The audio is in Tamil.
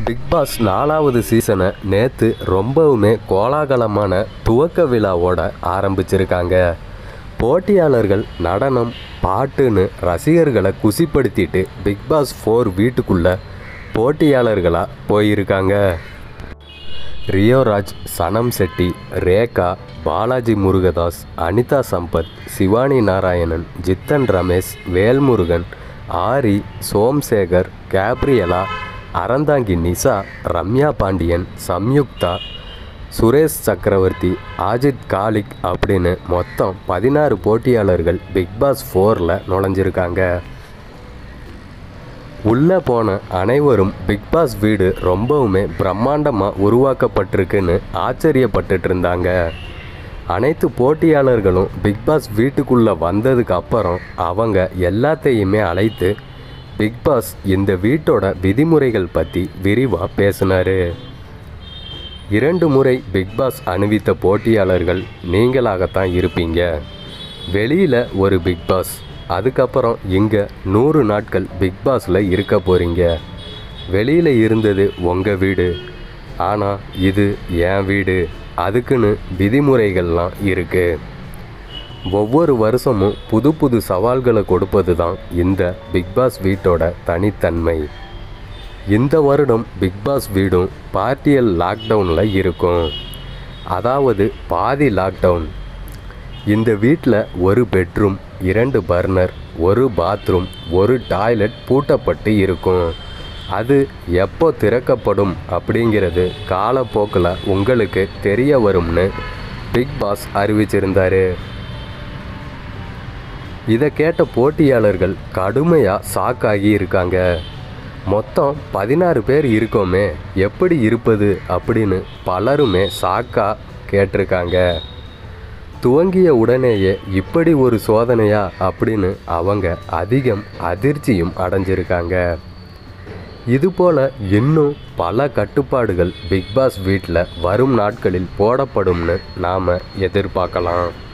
பிக் பாஸ் 4வது சீசனை நேற்று ரொம்பவுமே கோலாகலமான துவக்க விழாவோட ஆரம்பிச்சிருக்காங்க. போட்டியாளர்கள் நடனம் பாட்டுன்னு ரசிகர்களை குசிப்படுத்திட்டு பிக் பாஸ் 4 வீட்டுக்குள்ளே போட்டியாளர்களாக போயிருக்காங்க. ரியோராஜ், சனம் செட்டி, ரேகா, பாலாஜி முருகதாஸ், அனிதா சம்பத், சிவானி நாராயணன், ஜித்தன் ரமேஷ், வேல்முருகன், ஆரி, சோம்சேகர், கேப்ரியலா, அறந்தாங்கி நிஷா, ரம்யா பாண்டியன், சம்யுக்தா, சுரேஷ் சக்கரவர்த்தி, ஆஜித் காலிக் அப்படின்னு மொத்தம் 16 போட்டியாளர்கள் பிக் பாஸ் 4ல் நுழைஞ்சிருக்காங்க. உள்ளே போன அனைவரும் பிக் பாஸ் வீடு ரொம்பவுமே பிரம்மாண்டமாக உருவாக்கப்பட்டிருக்குன்னு ஆச்சரியப்பட்டுட்டு இருந்தாங்க. அனைத்து போட்டியாளர்களும் பிக் பாஸ் வீட்டுக்குள்ளே வந்ததுக்கு அப்புறம் அவங்க எல்லாத்தையுமே அழைத்து பிக் பாஸ் இந்த வீட்டோட விதிமுறைகள் பற்றி விரிவாக பேசினார். 2 முறை பிக் பாஸ் அணிவித்த போட்டியாளர்கள் நீங்களாகத்தான் இருப்பீங்க. வெளியில் ஒரு பிக் பாஸ், அதுக்கப்புறம் இங்கே 100 நாட்கள் பிக் பாஸில் இருக்க போகிறீங்க. வெளியில் இருந்தது உங்கள் வீடு, ஆனால் இது என் வீடு. அதுக்குன்னு விதிமுறைகள்லாம் இருக்குது. ஒவ்வொரு வருஷமும் புது புது சவால்களை கொடுப்பது தான் இந்த பிக் பாஸ் வீட்டோட தனித்தன்மை. இந்த வருடம் பிக் பாஸ் வீடும் பார்ட்டியல் லாக்டவுனில் இருக்கும். அதாவது பாதி லாக்டவுன். இந்த வீட்டில் ஒரு பெட்ரூம், 2 பர்னர், 1 பாத்ரூம், 1 டாய்லெட் பூட்டப்பட்டு இருக்கும். அது எப்போ திறக்கப்படும் அப்படிங்கிறது காலப்போக்கில் உங்களுக்கு தெரிய வரும்னு பிக் பாஸ் அறிவிச்சிருந்தார். இதை கேட்ட போட்டியாளர்கள் கடுமையாக ஷாக்காகி இருக்காங்க. மொத்தம் 16 பேர் இருக்கோமே, எப்படி இருப்பது அப்படின்னு பலருமே ஷாக்காக கேட்டிருக்காங்க. துவங்கிய உடனேயே இப்படி ஒரு சோதனையா அப்படின்னு அவங்க அதிகம் அதிர்ச்சியும் அடைஞ்சிருக்காங்க. இதுபோல் இன்னும் பல கட்டுப்பாடுகள் பிக் பாஸ் வீட்டில் வரும் நாட்களில் போடப்படும்னு நாம் எதிர்பார்க்கலாம்.